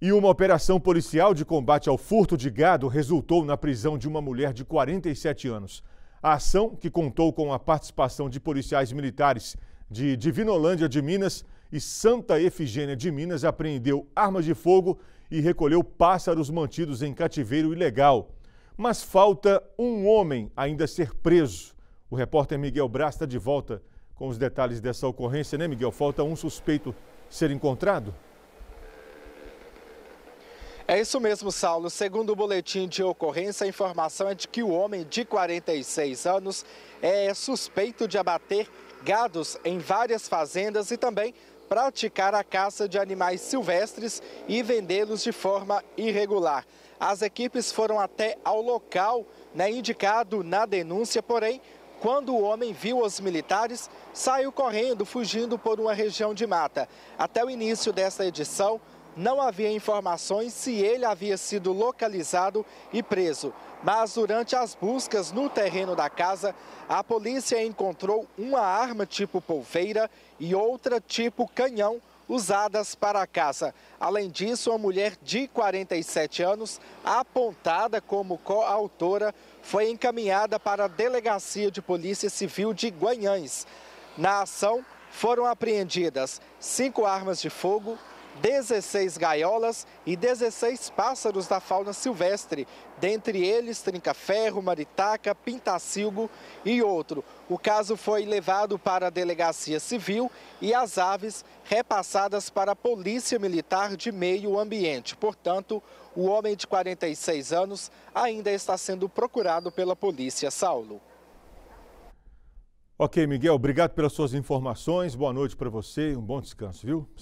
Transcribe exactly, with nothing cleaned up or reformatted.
E uma operação policial de combate ao furto de gado resultou na prisão de uma mulher de quarenta e sete anos. A ação, que contou com a participação de policiais militares de Divinolândia de Minas e Santa Efigênia de Minas, apreendeu armas de fogo e recolheu pássaros mantidos em cativeiro ilegal. Mas falta um homem ainda ser preso. O repórter Miguel Braz está de volta com os detalhes dessa ocorrência, né, Miguel? Falta um suspeito ser encontrado? É isso mesmo, Saulo. Segundo o boletim de ocorrência, a informação é de que o homem de quarenta e seis anos é suspeito de abater gados em várias fazendas e também praticar a caça de animais silvestres e vendê-los de forma irregular. As equipes foram até ao local, né, indicado na denúncia, porém, quando o homem viu os militares, saiu correndo, fugindo por uma região de mata. Até o início desta edição, não havia informações se ele havia sido localizado e preso. Mas durante as buscas no terreno da casa, a polícia encontrou uma arma tipo polveira e outra tipo canhão usadas para a caça. Além disso, uma mulher de quarenta e sete anos, apontada como coautora, foi encaminhada para a Delegacia de Polícia Civil de Guanhães. Na ação, foram apreendidas cinco armas de fogo, dezesseis gaiolas e dezesseis pássaros da fauna silvestre, dentre eles trinca-ferro, maritaca, pintacilgo e outro. O caso foi levado para a Delegacia Civil e as aves repassadas para a Polícia Militar de Meio Ambiente. Portanto, o homem de quarenta e seis anos ainda está sendo procurado pela polícia, Saulo. Ok, Miguel, obrigado pelas suas informações. Boa noite para você e um bom descanso, viu?